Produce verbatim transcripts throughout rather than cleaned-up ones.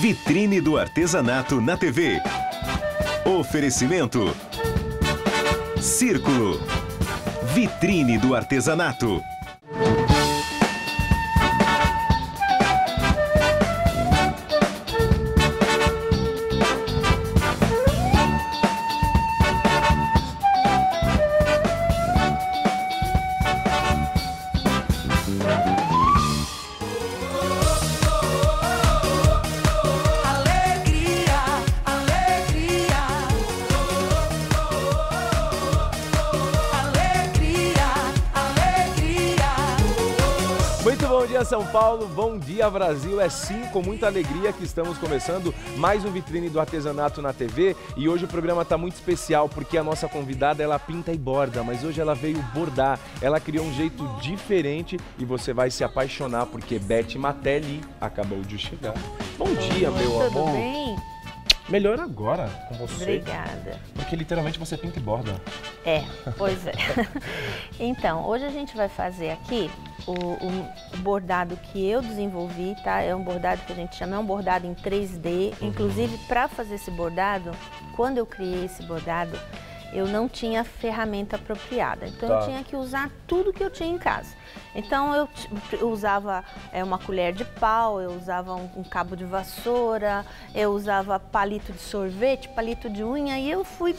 Vitrine do Artesanato na T V. Oferecimento Círculo. Vitrine do Artesanato. Muito bom dia, São Paulo, bom dia, Brasil. É sim com muita alegria que estamos começando mais um Vitrine do Artesanato na T V. E hoje o programa está muito especial porque a nossa convidada, ela pinta e borda, mas hoje ela veio bordar. Ela criou um jeito diferente e você vai se apaixonar porque Beth Matelli acabou de chegar. Bom dia, Oi, meu tudo amor. Tudo bem? Melhor agora com você. Obrigada. Porque literalmente você pinta e borda. É, pois é. Então, hoje a gente vai fazer aqui o, o bordado que eu desenvolvi, tá? É um bordado que a gente chama, é um bordado em três D. Uhum. Inclusive, para fazer esse bordado, quando eu criei esse bordado, eu não tinha ferramenta apropriada. Então, tá. eu tinha que usar tudo que eu tinha em casa. Então, eu, eu usava é, uma colher de pau, eu usava um, um cabo de vassoura, eu usava palito de sorvete, palito de unha, e eu fui...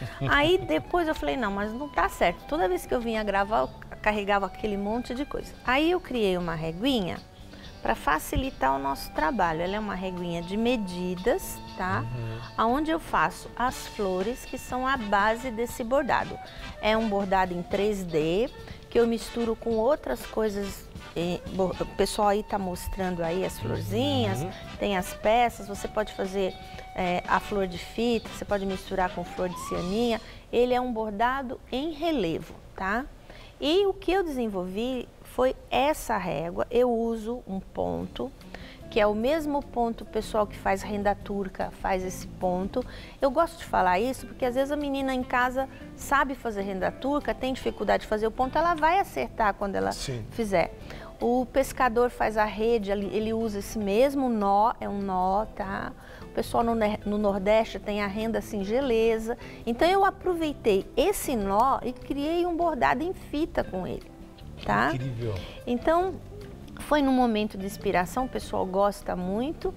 Aí, depois eu falei, não, mas não tá certo. Toda vez que eu vinha gravar, eu carregava aquele monte de coisa. Aí, eu criei uma reguinha para facilitar o nosso trabalho. Ela é uma reguinha de medidas, tá? Uhum. Onde eu faço as flores que são a base desse bordado. É um bordado em três D, que eu misturo com outras coisas. O pessoal aí tá mostrando aí as florzinhas, uhum. tem as peças, você pode fazer é, a flor de fita, você pode misturar com flor de cianinha. Ele é um bordado em relevo, tá? E o que eu desenvolvi foi essa régua. Eu uso um ponto, que é o mesmo ponto, o pessoal que faz renda turca faz esse ponto. Eu gosto de falar isso porque às vezes a menina em casa sabe fazer renda turca, tem dificuldade de fazer o ponto, ela vai acertar quando ela Sim. fizer. O pescador faz a rede, ele usa esse mesmo nó, é um nó, tá? O pessoal no, no Nordeste tem a renda singeleza. Então eu aproveitei esse nó e criei um bordado em fita com ele, tá? Incrível. Então, foi num momento de inspiração, o pessoal gosta muito,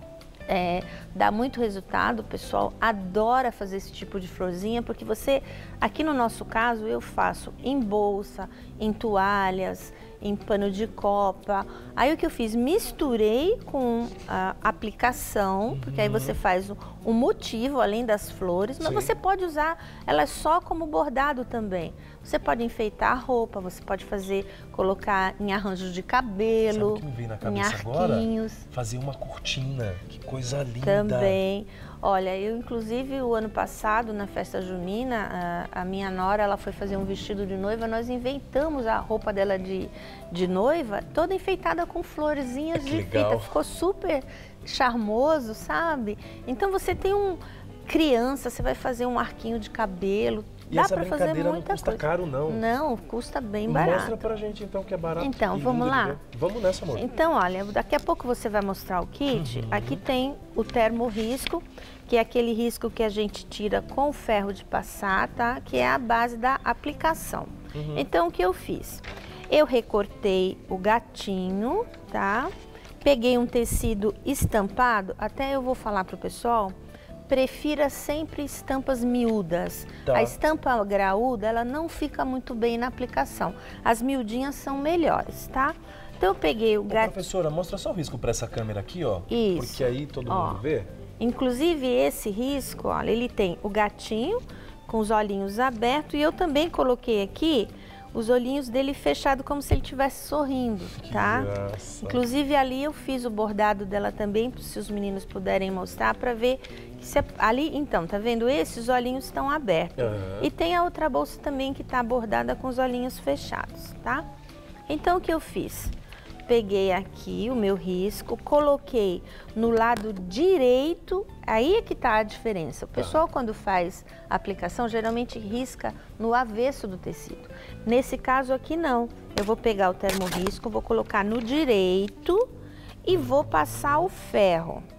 é, dá muito resultado, o pessoal adora fazer esse tipo de florzinha, porque você, aqui no nosso caso, eu faço em bolsa, em toalhas, em pano de copa. Aí o que eu fiz? Misturei com a aplicação, uhum. porque aí você faz um motivo além das flores, mas Sim. você pode usar ela só como bordado também. Você pode enfeitar a roupa, você pode fazer, colocar em arranjos de cabelo, Sabe o que me veio na cabeça em arquinhos. Agora? Fazer uma cortina, que coisa linda. Também. Olha, eu inclusive o ano passado, na festa junina, a, a minha nora, ela foi fazer um vestido de noiva, nós inventamos a roupa dela de, de noiva, toda enfeitada com florzinhas de legal. fita. Ficou super charmoso, sabe? Então você tem um... Criança, você vai fazer um arquinho de cabelo. E Dá essa pra fazer muita não custa coisa. caro, não? Não, custa bem barato. Mostra pra gente, então, que é barato. Então, vamos lá? Vamos nessa, amor. Então, olha, daqui a pouco você vai mostrar o kit. Uhum. Aqui tem o termo risco, que é aquele risco que a gente tira com o ferro de passar, tá? Que é a base da aplicação. Uhum. Então, o que eu fiz? Eu recortei o gatinho, tá? Peguei um tecido estampado, até eu vou falar pro pessoal... Prefira sempre estampas miúdas. Tá. A estampa graúda, ela não fica muito bem na aplicação. As miudinhas são melhores, tá? Então eu peguei o gato... Professora, mostra só o risco para essa câmera aqui, ó. Isso. Porque aí todo ó, mundo vê. Inclusive esse risco, olha, ele tem o gatinho com os olhinhos abertos e eu também coloquei aqui os olhinhos dele fechados como se ele estivesse sorrindo, tá? Graça. Inclusive ali eu fiz o bordado dela também, se os meninos puderem mostrar, para ver que se, ali, então, tá vendo? Esses olhinhos estão abertos. Uhum. E tem a outra bolsa também que tá bordada com os olhinhos fechados, tá? Então o que eu fiz? Peguei aqui o meu risco, coloquei no lado direito, aí é que tá a diferença. O pessoal, quando faz a aplicação, geralmente risca no avesso do tecido. Nesse caso aqui, não. Eu vou pegar o termorrisco, vou colocar no direito e vou passar o ferro.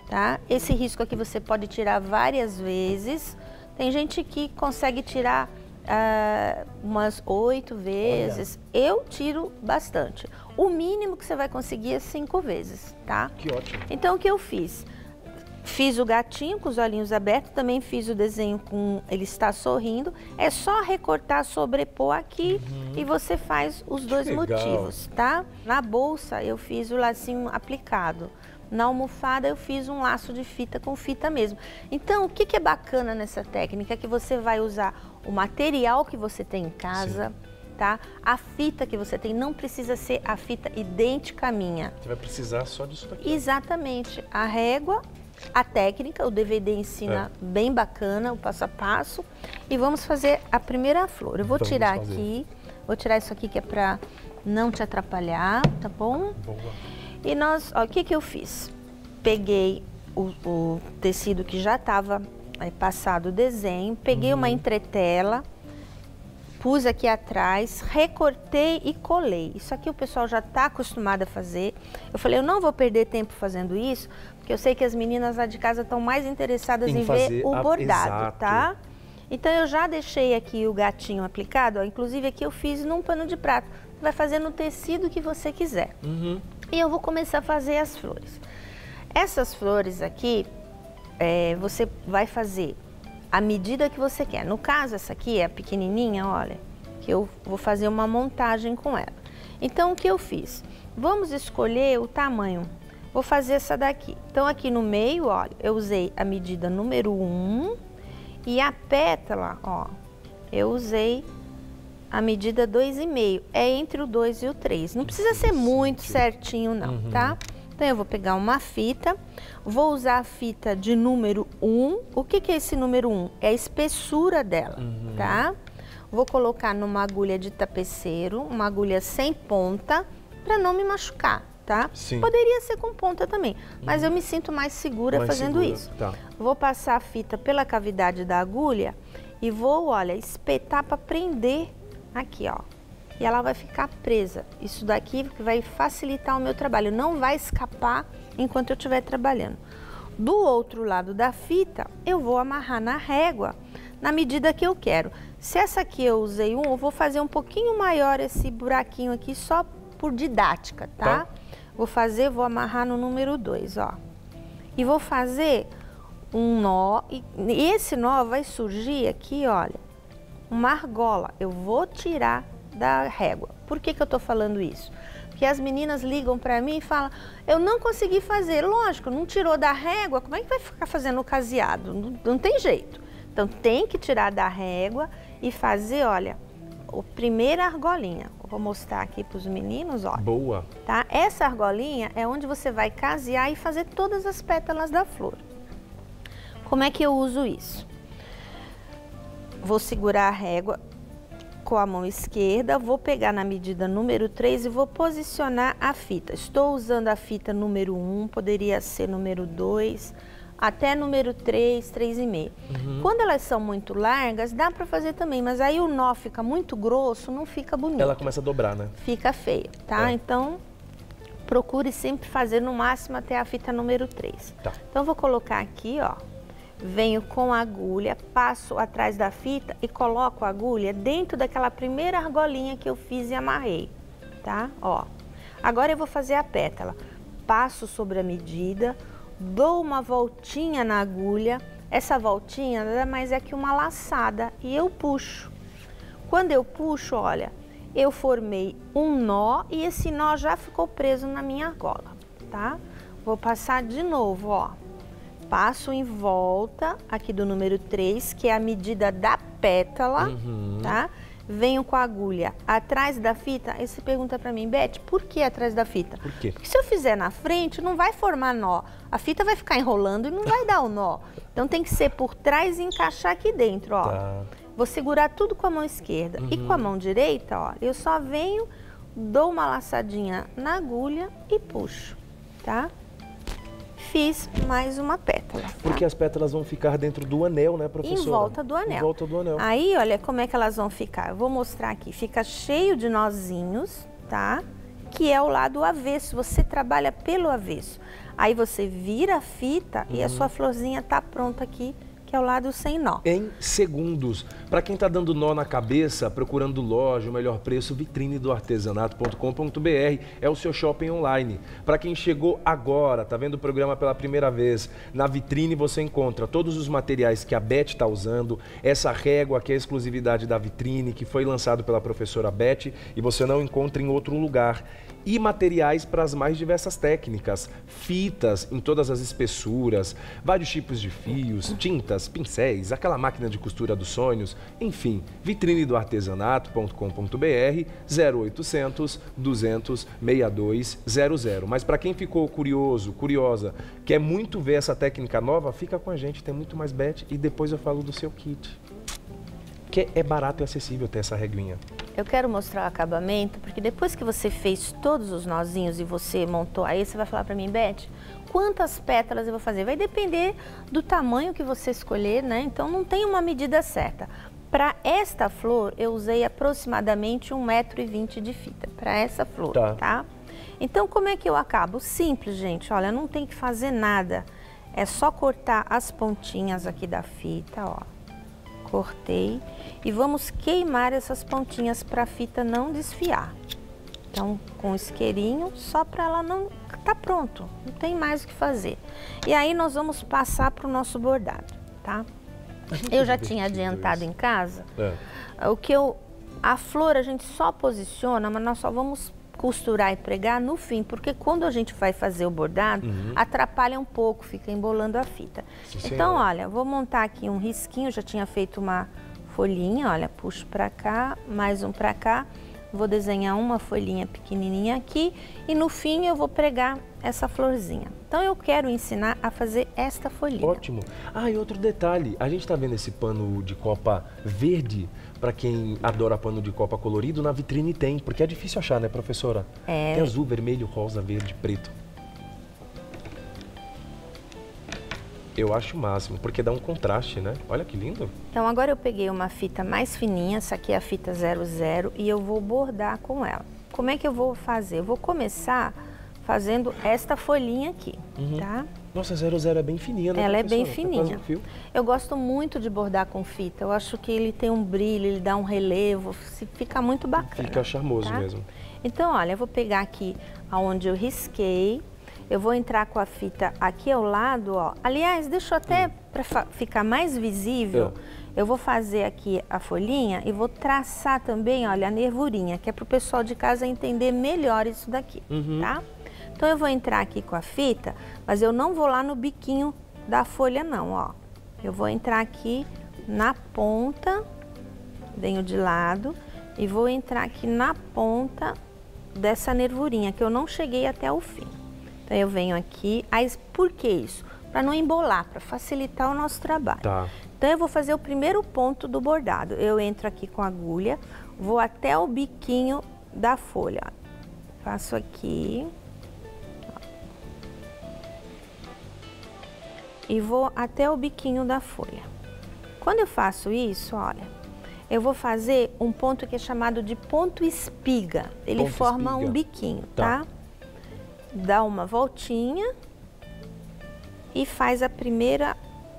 tá? Esse risco aqui você pode tirar várias vezes. Tem gente que consegue tirar uh, umas oito vezes. Olha. Eu tiro bastante. O mínimo que você vai conseguir é cinco vezes, tá? Que ótimo. Então, o que eu fiz? Fiz o gatinho com os olhinhos abertos, também fiz o desenho com ele está sorrindo. É só recortar, sobrepor aqui uhum. e você faz os dois motivos, tá? Na bolsa eu fiz o lacinho aplicado. Na almofada eu fiz um laço de fita com fita mesmo. Então, o que, que é bacana nessa técnica? É que você vai usar o material que você tem em casa, sim, tá? A fita que você tem não precisa ser a fita idêntica à minha. Você vai precisar só disso daqui. Exatamente. A régua, a técnica, o D V D ensina é. bem bacana, o passo a passo. E vamos fazer a primeira flor. Eu vou vamos tirar fazer. aqui, vou tirar isso aqui que é para não te atrapalhar, tá bom? Boa. E nós, ó, o que que eu fiz? Peguei o, o tecido que já estava é, passado o desenho, peguei uhum. uma entretela, pus aqui atrás, recortei e colei. Isso aqui o pessoal já está acostumado a fazer. Eu falei, eu não vou perder tempo fazendo isso, porque eu sei que as meninas lá de casa estão mais interessadas em, em ver o bordado, a... tá? Então eu já deixei aqui o gatinho aplicado, ó, inclusive aqui eu fiz num pano de prato. Você vai fazer no tecido que você quiser. Uhum. E eu vou começar a fazer as flores. Essas flores aqui, é, você vai fazer a medida que você quer. No caso, essa aqui é a pequenininha, olha, que eu vou fazer uma montagem com ela. Então, o que eu fiz? Vamos escolher o tamanho. Vou fazer essa daqui. Então, aqui no meio, olha, eu usei a medida número um e a pétala, ó, eu usei a medida dois e meio. É entre o dois e o três. Não precisa ser muito certinho, não, uhum. tá? Então, eu vou pegar uma fita, vou usar a fita de número um. O que que é esse número um? É a espessura dela, uhum. tá? Vou colocar numa agulha de tapeceiro, uma agulha sem ponta, para não me machucar, tá? Sim. Poderia ser com ponta também, mas uhum. eu me sinto mais segura mais fazendo segura. isso. Tá. Vou passar a fita pela cavidade da agulha e vou, olha, espetar para prender aqui, ó. E ela vai ficar presa. Isso daqui vai facilitar o meu trabalho. Não vai escapar enquanto eu estiver trabalhando. Do outro lado da fita, eu vou amarrar na régua na medida que eu quero. Se essa aqui eu usei um, eu vou fazer um pouquinho maior esse buraquinho aqui só por didática, tá? tá. Vou fazer, vou amarrar no número dois, ó. E vou fazer um nó. E esse nó vai surgir aqui, olha, uma argola. Eu vou tirar da régua. Por que que eu tô falando isso? Porque as meninas ligam para mim e falam, eu não consegui fazer. Lógico, não tirou da régua, como é que vai ficar fazendo o caseado? Não, não tem jeito. Então tem que tirar da régua e fazer, olha, a primeira argolinha. Eu vou mostrar aqui para os meninos, ó. Boa. Tá? Essa argolinha é onde você vai casear e fazer todas as pétalas da flor. Como é que eu uso isso? Vou segurar a régua com a mão esquerda, vou pegar na medida número três e vou posicionar a fita. Estou usando a fita número um, poderia ser número dois, até número três, três e meio. Uhum. Quando elas são muito largas, dá para fazer também, mas aí o nó fica muito grosso, não fica bonito. Ela começa a dobrar, né? Fica feia, tá? É. Então, procure sempre fazer no máximo até a fita número três. Tá. Então, eu vou colocar aqui, ó. Venho com a agulha, passo atrás da fita e coloco a agulha dentro daquela primeira argolinha que eu fiz e amarrei, tá? Ó. Agora eu vou fazer a pétala. Passo sobre a medida, dou uma voltinha na agulha. Essa voltinha nada mais é que uma laçada e eu puxo. Quando eu puxo, olha, eu formei um nó e esse nó já ficou preso na minha argola, tá? Vou passar de novo, ó. Passo em volta aqui do número três, que é a medida da pétala, uhum. tá? Venho com a agulha atrás da fita. Aí você pergunta pra mim, Beth, por que atrás da fita? Por quê? Porque se eu fizer na frente, não vai formar nó. A fita vai ficar enrolando e não vai dar o nó. Então tem que ser por trás e encaixar aqui dentro, ó. Tá. Vou segurar tudo com a mão esquerda. Uhum. E com a mão direita, ó, eu só venho, dou uma laçadinha na agulha e puxo, tá? Fiz mais uma pétala. Tá? Porque as pétalas vão ficar dentro do anel, né, professora? Em volta do anel. Em volta do anel. Aí, olha como é que elas vão ficar. Eu vou mostrar aqui. Fica cheio de nozinhos, tá? que é o lado avesso, você trabalha pelo avesso. Aí você vira a fita uhum. e a sua florzinha tá pronta aqui, que é o lado sem nó. Em segundos. Para quem está dando nó na cabeça, procurando loja, o melhor preço, vitrine do artesanato ponto com ponto br é o seu shopping online. Para quem chegou agora, tá vendo o programa pela primeira vez, na vitrine você encontra todos os materiais que a Beth está usando, essa régua que é a exclusividade da vitrine, que foi lançado pela professora Beth e você não encontra em outro lugar. E materiais para as mais diversas técnicas, fitas em todas as espessuras, vários tipos de fios, tintas, pincéis, aquela máquina de costura dos sonhos, enfim, vitrine do artesanato ponto com ponto br zero oitocentos, duzentos, sessenta e dois zero zero. Mas para quem ficou curioso, curiosa, quer muito ver essa técnica nova, fica com a gente, tem muito mais Beth e depois eu falo do seu kit. Que é barato e acessível ter essa reguinha. Eu quero mostrar o acabamento, porque depois que você fez todos os nozinhos e você montou, aí você vai falar para mim, Beth, quantas pétalas eu vou fazer? Vai depender do tamanho que você escolher, né? Então não tem uma medida certa. Para esta flor, eu usei aproximadamente um metro e vinte de fita, para essa flor, tá. tá? Então como é que eu acabo? Simples, gente, olha, não tem que fazer nada. É só cortar as pontinhas aqui da fita, ó. Cortei e vamos queimar essas pontinhas para a fita não desfiar. Então, com o isqueirinho, só para ela não... Tá pronto, não tem mais o que fazer. E aí nós vamos passar para o nosso bordado, tá? Eu já tinha adiantado isso em casa. É. O que eu... A flor a gente só posiciona, mas nós só vamos costurar e pregar no fim, porque quando a gente vai fazer o bordado, uhum. atrapalha um pouco, fica embolando a fita. Sim, então, senhora. Olha, vou montar aqui um risquinho, já tinha feito uma folhinha, olha, puxo pra cá, mais um pra cá, vou desenhar uma folhinha pequenininha aqui e no fim eu vou pregar essa florzinha. Então eu quero ensinar a fazer esta folhinha. Ótimo. Ah, e outro detalhe, a gente tá vendo esse pano de copa verde, para quem adora pano de copa colorido, na vitrine tem, porque é difícil achar, né, professora? É. Tem azul, vermelho, rosa, verde, preto. Eu acho o máximo, porque dá um contraste, né? Olha que lindo. Então agora eu peguei uma fita mais fininha, essa aqui é a fita zero zero, e eu vou bordar com ela. Como é que eu vou fazer? Eu vou começar fazendo esta folhinha aqui, uhum. tá? Nossa, zero zero é bem fininha, né, ela professora? É bem fininha. Tá, eu gosto muito de bordar com fita. Eu acho que ele tem um brilho, ele dá um relevo, fica muito bacana. Fica charmoso tá? mesmo. Então, olha, eu vou pegar aqui onde eu risquei. Eu vou entrar com a fita aqui ao lado, ó. Aliás, deixa eu até, hum. para ficar mais visível, é. eu vou fazer aqui a folhinha e vou traçar também, olha, a nervurinha, que é para o pessoal de casa entender melhor isso daqui, uhum. tá? Então eu vou entrar aqui com a fita, mas eu não vou lá no biquinho da folha não, ó. Eu vou entrar aqui na ponta, venho de lado, e vou entrar aqui na ponta dessa nervurinha, que eu não cheguei até o fim. Então eu venho aqui, aí por que isso? Para não embolar, para facilitar o nosso trabalho. Tá. Então eu vou fazer o primeiro ponto do bordado. Eu entro aqui com a agulha, vou até o biquinho da folha. Faço aqui. E vou até o biquinho da folha. Quando eu faço isso, olha, eu vou fazer um ponto que é chamado de ponto espiga. Ele ponto forma espiga. um biquinho, tá? tá? Dá uma voltinha e faz a primeira,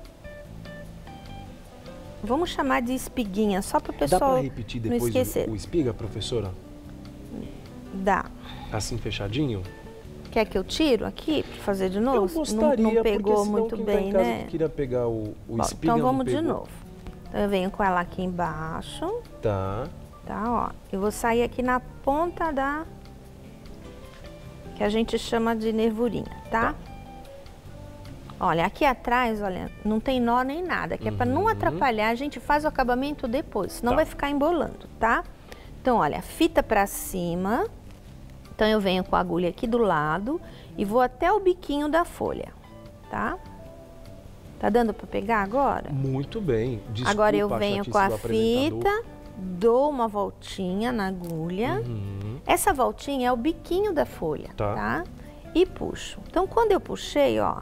vamos chamar de espiguinha, só para o pessoal Dá para repetir depois não esquecer. O, o espiga, professora? Dá. Assim fechadinho? Quer que eu tiro aqui para fazer de novo? Eu gostaria, não, não pegou porque muito quem bem, tá em casa né? Que queria pegar o, o Bom, espiga, então vamos não de pegou. novo. Então eu venho com ela aqui embaixo. Tá. Tá, ó. Eu vou sair aqui na ponta da... que a gente chama de nervurinha, tá? tá? Olha, aqui atrás, olha, não tem nó nem nada, que é para não atrapalhar, a gente faz o acabamento depois, senão tá. vai ficar embolando, tá? Então, olha, fita para cima, então eu venho com a agulha aqui do lado e vou até o biquinho da folha, tá? Tá dando para pegar agora? Muito bem. Desculpa, agora eu venho com a fita, dou uma voltinha na agulha. Uhum. Essa voltinha é o biquinho da folha, tá. tá? E puxo. Então, quando eu puxei, ó,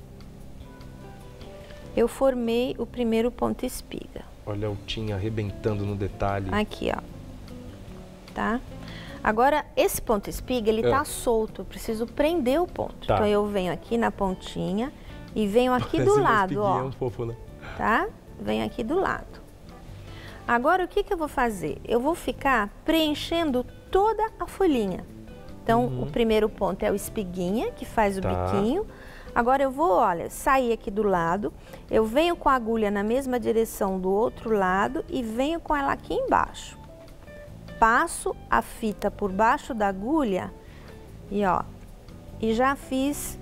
eu formei o primeiro ponto espiga. Olha o tinha arrebentando no detalhe. Aqui, ó. Tá? Agora, esse ponto espiga, ele É. tá solto, eu preciso prender o ponto. Tá. Então, eu venho aqui na pontinha e venho aqui do Esse lado, espiguinho ó. É um fofo, né? Tá? Venho aqui do lado. Agora, o que que eu vou fazer? Eu vou ficar preenchendo toda a folhinha. Então, Uhum. o primeiro ponto é o espiguinha, que faz o Tá. biquinho. Agora, eu vou, olha, sair aqui do lado, eu venho com a agulha na mesma direção do outro lado e venho com ela aqui embaixo. Passo a fita por baixo da agulha e, ó, e já fiz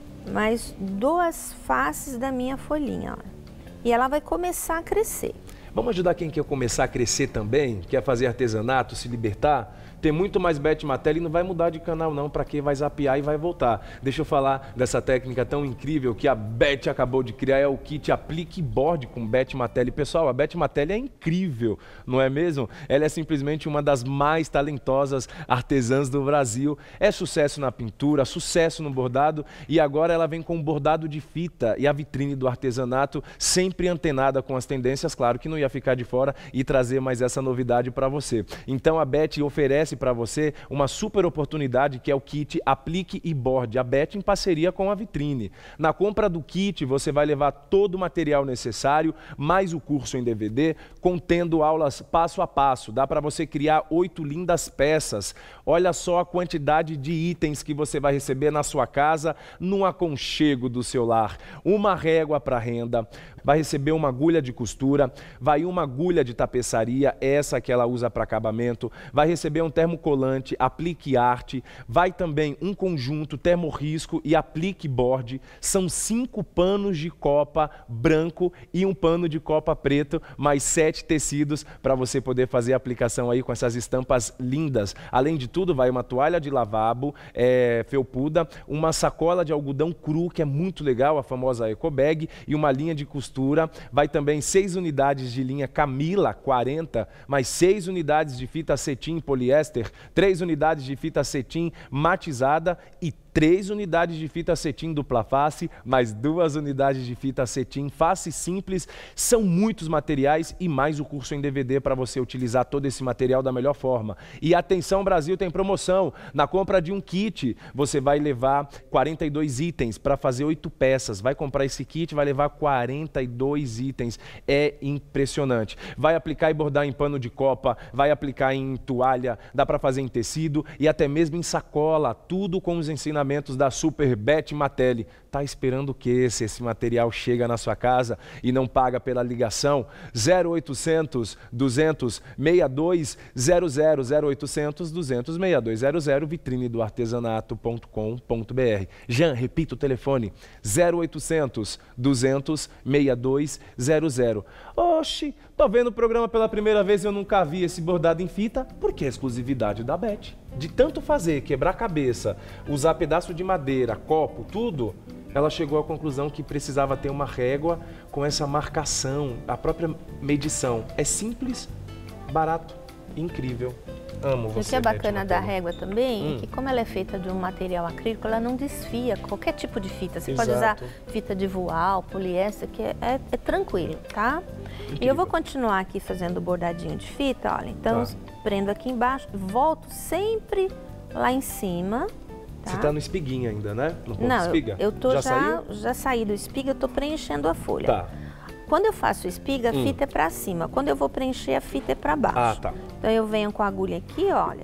mais duas faces da minha folhinha, ó. E ela vai começar a crescer. Vamos ajudar quem quer começar a crescer também, quer fazer artesanato, se libertar? Tem muito mais Beth Matelli e não vai mudar de canal não, para quem vai zapear e vai voltar. Deixa eu falar dessa técnica tão incrível que a Beth acabou de criar, é o kit Aplique Board com Beth Matelli. Pessoal, a Beth Matelli é incrível, não é mesmo? Ela é simplesmente uma das mais talentosas artesãs do Brasil. É sucesso na pintura, sucesso no bordado e agora ela vem com um bordado de fita e a vitrine do artesanato sempre antenada com as tendências, claro que não ia ficar de fora e trazer mais essa novidade para você. Então a Beth oferece para você uma super oportunidade que é o kit Aplique e Borde, a Beth em parceria com a vitrine. Na compra do kit você vai levar todo o material necessário, mais o curso em D V D, contendo aulas passo a passo. Dá para você criar oito lindas peças. Olha só a quantidade de itens que você vai receber na sua casa, no aconchego do seu lar. Uma régua para renda, vai receber uma agulha de costura, vai uma agulha de tapeçaria, essa que ela usa para acabamento, vai receber um termocolante, Aplique Arte, vai também um conjunto termorrisco e Aplique Board, são cinco panos de copa branco e um pano de copa preto, mais sete tecidos para você poder fazer a aplicação aí com essas estampas lindas. Além de tudo, vai uma toalha de lavabo, é, felpuda, uma sacola de algodão cru, que é muito legal, a famosa Eco Bag, e uma linha de costura. Vai também seis unidades de linha Camila quarenta, mais seis unidades de fita cetim poliéster, três unidades de fita cetim matizada e três unidades de fita cetim dupla face, mais duas unidades de fita cetim face simples. São muitos materiais e mais o curso em D V D para você utilizar todo esse material da melhor forma. E atenção, Brasil, tem promoção. Na compra de um kit, você vai levar quarenta e dois itens para fazer oito peças. Vai comprar esse kit, vai levar quarenta e dois itens. É impressionante. Vai aplicar e bordar em pano de copa, vai aplicar em toalha, dá para fazer em tecido e até mesmo em sacola, tudo com os ensinamentos da Super Beth Matelli. Tá esperando o que se esse material chega na sua casa e não paga pela ligação? zero oitocentos, duzentos, sessenta e dois zero zero, zero oitocentos, duzentos, sessenta e dois zero zero, vitrine do artesanato ponto com ponto br. Jean, repita o telefone, zero oitocentos, duzentos, sessenta e dois zero zero. Oxi, tô vendo o programa pela primeira vez e eu nunca vi esse bordado em fita, porque é exclusividade da Beth. De tanto fazer, quebrar a cabeça, usar pedaço de madeira, copo, tudo, ela chegou à conclusão que precisava ter uma régua com essa marcação, a própria medição. É simples, barato, incrível. Amo você, O que é bacana Beth da Matelli. régua também Hum. é que, como ela é feita de um material acrílico, ela não desfia qualquer tipo de fita. Você Exato. pode usar fita de voal, poliéster, que é, é, é tranquilo, tá? E eu vou continuar aqui fazendo o bordadinho de fita, olha. Então, Tá. prendo aqui embaixo, volto sempre lá em cima. Tá? Você tá no espiguinha ainda, né? No ponto Não, espiga? eu tô já, já, já, saiu? saí do espiga, eu tô preenchendo a folha. Tá. Quando eu faço espiga, a Hum. fita é pra cima. Quando eu vou preencher, a fita é pra baixo. Ah, tá. Então eu venho com a agulha aqui, olha.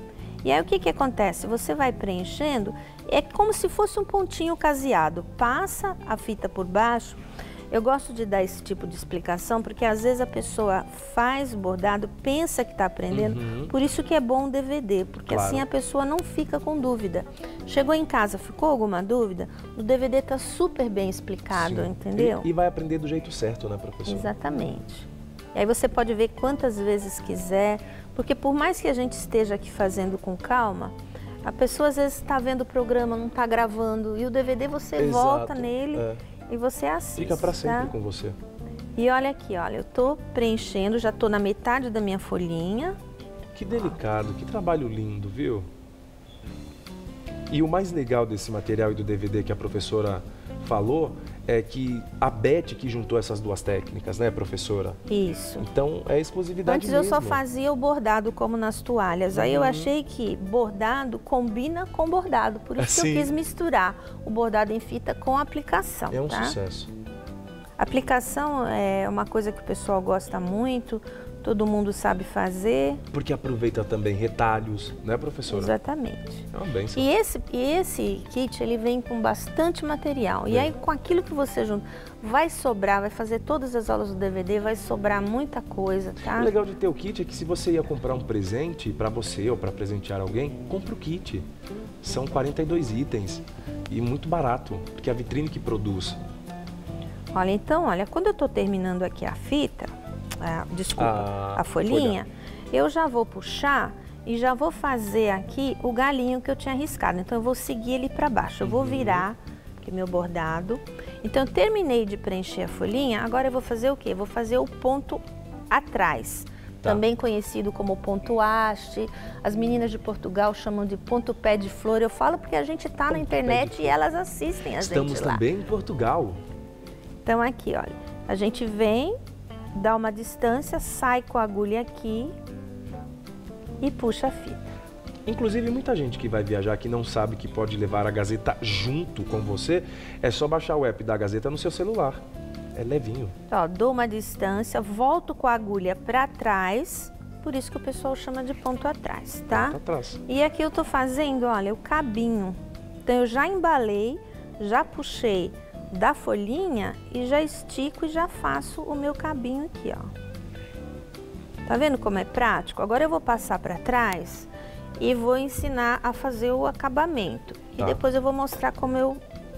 E aí o que que acontece? Você vai preenchendo, é como se fosse um pontinho caseado. Passa a fita por baixo. Eu gosto de dar esse tipo de explicação, porque às vezes a pessoa faz bordado, pensa que está aprendendo, Uhum. por isso que é bom o D V D, porque Claro. assim a pessoa não fica com dúvida. Chegou em casa, ficou alguma dúvida? O D V D está super bem explicado, Sim. entendeu? E, e vai aprender do jeito certo, né, professor? Exatamente. E aí você pode ver quantas vezes quiser, porque por mais que a gente esteja aqui fazendo com calma, a pessoa às vezes está vendo o programa, não está gravando, e o D V D você Exato, volta nele é. e você assiste. Fica para sempre tá? com você. E olha aqui, olha, eu tô preenchendo, já tô na metade da minha folhinha. Que delicado, que trabalho lindo, viu? E o mais legal desse material e do D V D que a professora falou é que a Beth que juntou essas duas técnicas, né, professora? Isso. Então é exclusividade Antes mesmo. eu só fazia o bordado como nas toalhas. Aí eu achei que bordado combina com bordado. Por isso que Sim. eu quis misturar o bordado em fita com a aplicação. É um tá? sucesso. Aplicação é uma coisa que o pessoal gosta muito, todo mundo sabe fazer. Porque aproveita também retalhos, né, professora? Exatamente. É uma benção. E esse, e esse kit, ele vem com bastante material. E Vem. aí, com aquilo que você junta, vai sobrar, vai fazer todas as aulas do D V D, vai sobrar muita coisa, tá? O legal de ter o kit é que se você ia comprar um presente para você ou para presentear alguém, compra o kit. São quarenta e dois itens e muito barato, porque é a vitrine que produz. Olha, então, olha, quando eu tô terminando aqui a fita, a, desculpa, A a folhinha, eu já vou puxar e já vou fazer aqui o galinho que eu tinha riscado. Então, eu vou seguir ele para baixo, eu vou virar, que é meu bordado. Então, eu terminei de preencher a folhinha, agora eu vou fazer o quê? Vou fazer o ponto atrás. Tá. Também conhecido como ponto haste, as meninas de Portugal chamam de ponto pé de flor. Eu falo porque a gente tá na Ponto internet pé de e elas assistem a Estamos gente lá. também em Portugal. Então aqui, olha, a gente vem, dá uma distância, sai com a agulha aqui e puxa a fita. Inclusive, muita gente que vai viajar que não sabe que pode levar a Gazeta junto com você, é só baixar o app da Gazeta no seu celular. É levinho. Ó, dou uma distância, volto com a agulha para trás, por isso que o pessoal chama de ponto atrás, tá? Tá atrás. E aqui eu tô fazendo, olha, o cabinho. Então eu já embalei, já puxei da folhinha e já estico e já faço o meu cabinho aqui, ó. Tá vendo como é prático? Agora eu vou passar para trás e vou ensinar a fazer o acabamento. Tá. E depois eu vou mostrar como eu...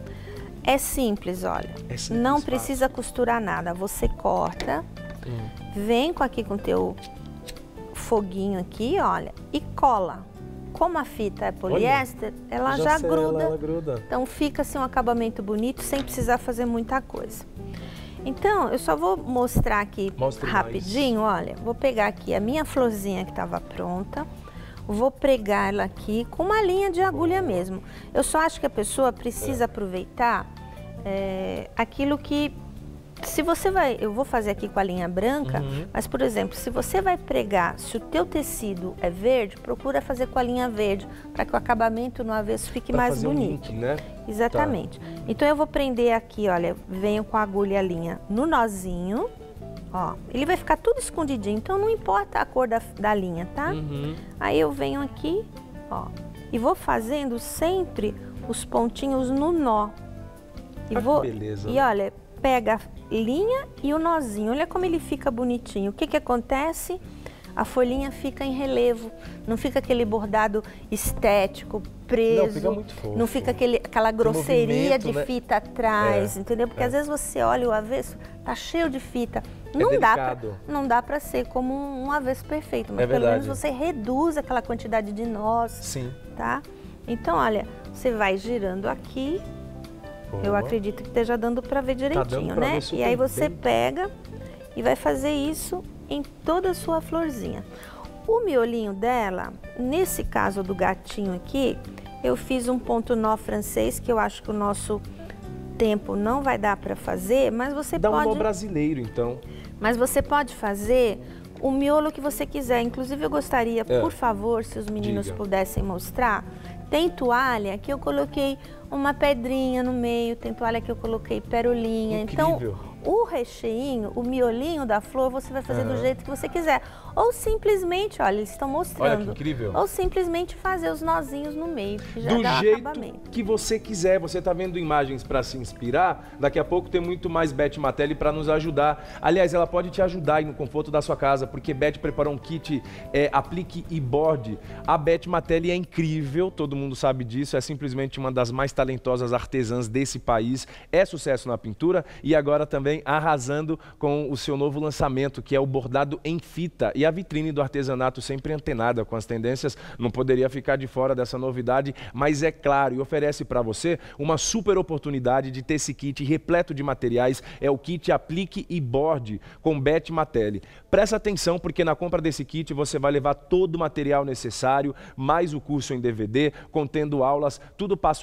É simples, olha. É simples, Não fácil. precisa costurar nada. Você corta, Hum. vem com aqui com o teu foguinho aqui, olha, e cola. Como a fita é poliéster, ela já, sela, gruda. ela gruda. Então fica assim um acabamento bonito sem precisar fazer muita coisa. Então eu só vou mostrar aqui Mostre rapidinho, olha, vou pegar aqui a minha florzinha que estava pronta, vou pregar ela aqui com uma linha de agulha mesmo. Eu só acho que a pessoa precisa aproveitar é, aquilo que, se você vai, eu vou fazer aqui com a linha branca, Uhum. mas por exemplo, se você vai pregar, se o teu tecido é verde, procura fazer com a linha verde, para que o acabamento no avesso fique Pra mais fazer um bonito. link, né? Exatamente. Então eu vou prender aqui, olha, venho com a agulha e a linha no nozinho, ó. Ele vai ficar tudo escondidinho, então não importa a cor da, da linha, tá? Uhum. Aí eu venho aqui, ó, e vou fazendo sempre os pontinhos no nó. E Ah, que vou, beleza, e né? olha, pega a linha e o nozinho, olha como ele fica bonitinho. O que que acontece? A folhinha fica em relevo, não fica aquele bordado estético, preso, Não, fica muito fofo. não fica aquele, aquela grosseria movimento, de né? fita atrás, É, entendeu? Porque é. às vezes você olha o avesso, tá cheio de fita. É Não dá pra, delicado. não dá para ser como um, um avesso perfeito, mas É pelo menos verdade. você reduz aquela quantidade de nós, Sim. tá? Então, olha, você vai girando aqui. Eu Boa. acredito que esteja dando para ver direitinho, dando pra né? ver super E aí você bem. pega e vai fazer isso em toda a sua florzinha. O miolinho dela, nesse caso do gatinho aqui, eu fiz um ponto nó francês, que eu acho que o nosso tempo não vai dar para fazer, mas você Dá um nó pode, brasileiro, então. mas você pode fazer o miolo que você quiser. Inclusive eu gostaria, É. por favor, se os meninos Diga. pudessem mostrar, tem toalha que eu coloquei uma pedrinha no meio, tem toalha que eu coloquei perolinha. Incrível. Então, o recheinho, o miolinho da flor, você vai fazer do Aham. jeito que você quiser. Ou simplesmente, olha, eles estão mostrando. Olha que incrível. Ou simplesmente fazer os nozinhos no meio, que já Do dá o jeito acabamento. que você quiser. Você está vendo imagens para se inspirar? Daqui a pouco tem muito mais Beth Matelli para nos ajudar. Aliás, ela pode te ajudar aí no conforto da sua casa, porque Beth preparou um kit é, aplique e borde. A Beth Matelli é incrível, todo mundo sabe disso, é simplesmente uma das mais talentosas artesãs desse país, é sucesso na pintura e agora também arrasando com o seu novo lançamento, que é o bordado em fita. E a vitrine do artesanato sempre antenada com as tendências, não poderia ficar de fora dessa novidade, mas é claro, e oferece para você uma super oportunidade de ter esse kit repleto de materiais, é o kit Aplique e Borde com Beth Matelli. Presta atenção, porque na compra desse kit você vai levar todo o material necessário, mais o curso em D V D, contendo aulas, tudo passo a passo, de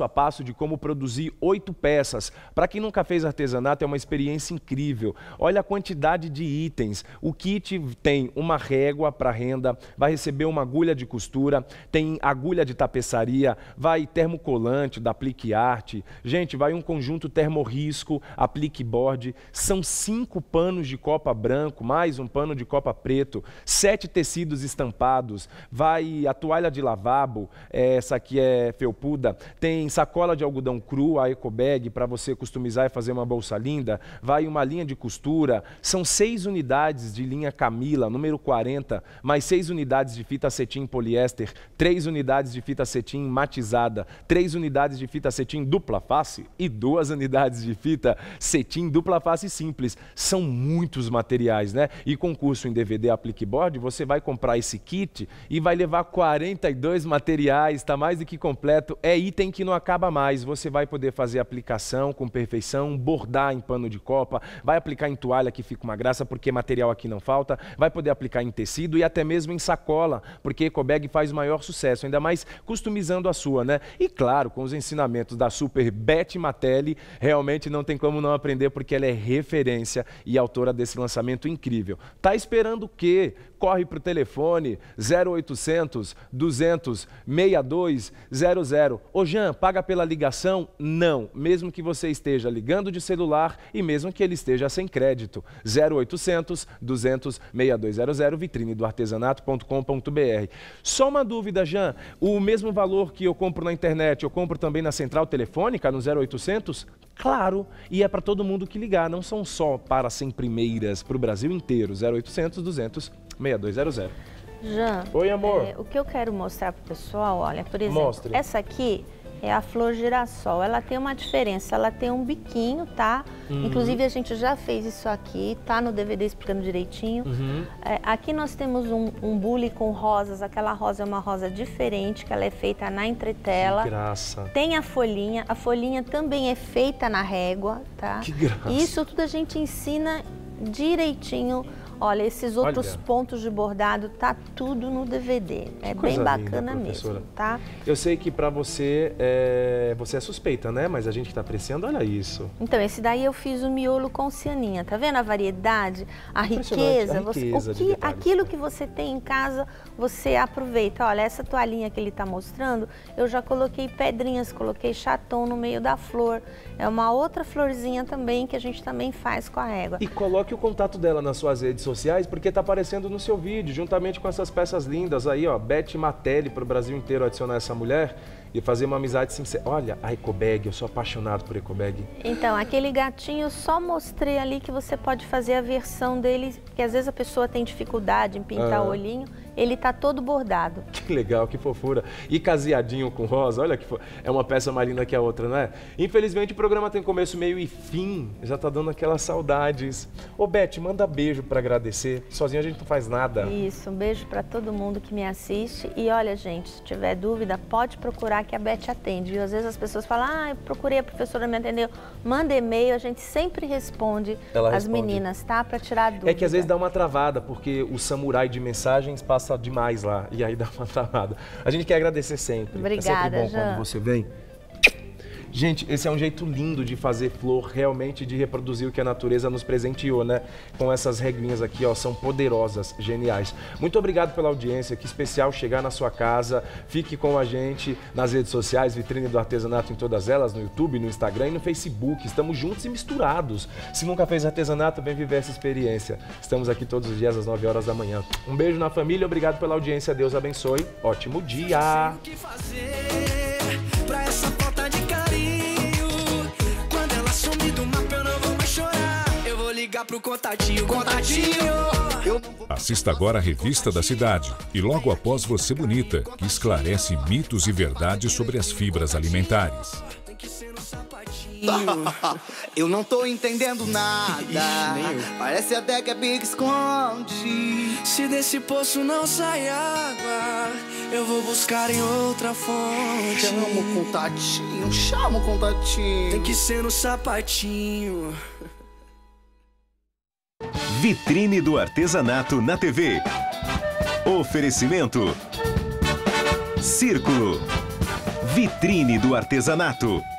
de como produzir oito peças. Para quem nunca fez artesanato, é uma experiência incrível. Olha a quantidade de itens. O kit tem uma régua para renda, vai receber uma agulha de costura, tem agulha de tapeçaria, vai termocolante da Aplique Arte. Gente, vai um conjunto termorrisco, Aplique Board. São cinco panos de copa branco, mais um pano de copa preto, sete tecidos estampados, vai a toalha de lavabo, essa aqui é felpuda, tem sacola de algodão cru, a Ecobag, para você customizar e fazer uma bolsa linda, vai uma linha de costura, são seis unidades de linha Camila, número quarenta, mais seis unidades de fita cetim poliéster, três unidades de fita cetim matizada, três unidades de fita cetim dupla face e duas unidades de fita cetim dupla face simples. São muitos materiais, né? E com curso em D V D Aplique Board, você vai comprar esse kit e vai levar quarenta e dois materiais, tá mais do que completo, é item que não acaba mais. Você vai poder fazer aplicação com perfeição, bordar em pano de copa, vai aplicar em toalha que fica uma graça, porque material aqui não falta, vai poder aplicar em tecido e até mesmo em sacola, porque Ecobag faz o maior sucesso, ainda mais customizando a sua, né? E claro, com os ensinamentos da super Beth Matelli, realmente não tem como não aprender, porque ela é referência e autora desse lançamento incrível. Tá esperando o quê? Corre para o telefone zero oitocentos, duzentos, sessenta e dois zero zero. Ô Jean, paga pela ligação? Não, mesmo que você esteja ligando de celular e mesmo que ele esteja sem crédito. zero oitocentos, duzentos, sessenta e dois zero zero, vitrine do artesanato ponto com ponto br. Só uma dúvida, Jean, o mesmo valor que eu compro na internet, eu compro também na central telefônica, no zero oitocentos? Claro, e é para todo mundo que ligar, não são só para cem primeiras, para o Brasil inteiro, zero oitocentos, duzentos, sessenta e dois zero zero. Jean, oi, amor. É, o que eu quero mostrar para o pessoal, olha, por exemplo, Mostre. Essa aqui é a flor girassol, ela tem uma diferença, ela tem um biquinho, tá? Uhum. Inclusive a gente já fez isso aqui, tá no D V D explicando direitinho. Uhum. É, aqui nós temos um, um bule com rosas, aquela rosa é uma rosa diferente, que ela é feita na entretela. Que graça. Tem a folhinha, a folhinha também é feita na régua, tá? Que graça. E isso tudo a gente ensina direitinho. Olha, esses outros Olha. pontos de bordado, tá tudo no D V D. É bem bacana linda, mesmo, tá? Eu sei que para você, é... você é suspeita, né? Mas a gente que tá apreciando, olha isso. Então, esse daí eu fiz o miolo com cianinha. Tá vendo a variedade, a riqueza? A riqueza você... o que... Aquilo que você tem em casa, você aproveita. Olha, essa toalhinha que ele tá mostrando, eu já coloquei pedrinhas, coloquei chaton no meio da flor. É uma outra florzinha também que a gente também faz com a régua. E coloque o contato dela nas suas redes sociais, porque tá aparecendo no seu vídeo, juntamente com essas peças lindas aí, ó, Beth Matelli, para o Brasil inteiro adicionar essa mulher e fazer uma amizade sincera. Olha, a Ecobag, eu sou apaixonado por Ecobag. Então, aquele gatinho, eu só mostrei ali que você pode fazer a versão dele, que às vezes a pessoa tem dificuldade em pintar ah. o olhinho, ele tá todo bordado. Que legal, que fofura. E caseadinho com rosa, olha que fo... é uma peça mais linda que a outra, né? Infelizmente o programa tem começo, meio e fim, já tá dando aquelas saudades. Ô Beth, manda beijo para agradecer, sozinho a gente não faz nada. Isso, um beijo para todo mundo que me assiste e olha gente, se tiver dúvida, pode procurar que a Beth atende, viu? Às vezes as pessoas falam, ah, eu procurei, a professora me atendeu. Manda e-mail, a gente sempre responde Ela as responde. meninas, tá? Para tirar dúvida. É que às vezes dá uma travada, porque o samurai de mensagens passa demais lá, e aí dá uma travada. A gente quer agradecer sempre. Obrigada, é sempre bom Jean. quando você vem. Gente, esse é um jeito lindo de fazer flor, realmente de reproduzir o que a natureza nos presenteou, né? Com essas regrinhas aqui, ó, são poderosas, geniais. Muito obrigado pela audiência, que especial chegar na sua casa. Fique com a gente nas redes sociais, Vitrine do Artesanato em todas elas, no YouTube, no Instagram e no Facebook. Estamos juntos e misturados. Se nunca fez artesanato, vem viver essa experiência. Estamos aqui todos os dias às nove horas da manhã. Um beijo na família, obrigado pela audiência, Deus abençoe. Ótimo dia! Ligar pro contatinho, contatinho. Assista agora a Revista da Cidade e logo após Você Bonita, que esclarece mitos e verdades sobre as fibras alimentares. Eu não tô entendendo nada. Parece até que é Big esconde. Se desse poço não sai água, eu vou buscar em outra fonte. Chama o contatinho, chama o contatinho. Tem que ser no sapatinho. Vitrine do Artesanato na T V. Oferecimento Círculo. Vitrine do Artesanato.